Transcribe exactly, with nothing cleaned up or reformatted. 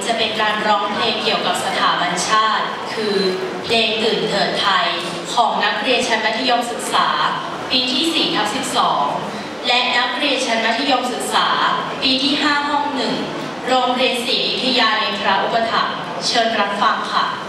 จะเป็นการร้องเพลงเกี่ยวกับสถาบันชาติคือเพลงตื่นเถิดไทยของนักเรียนชั้นมัธยมศึกษาปีที่ สี่ทับสิบสอง และนักเรียนชั้นมัธยมศึกษาปีที่ ห้า ห้องหนึ่งโรงเรียนศรีอยุธยาในพระอุปถัมภ์เชิญรับฟังค่ะ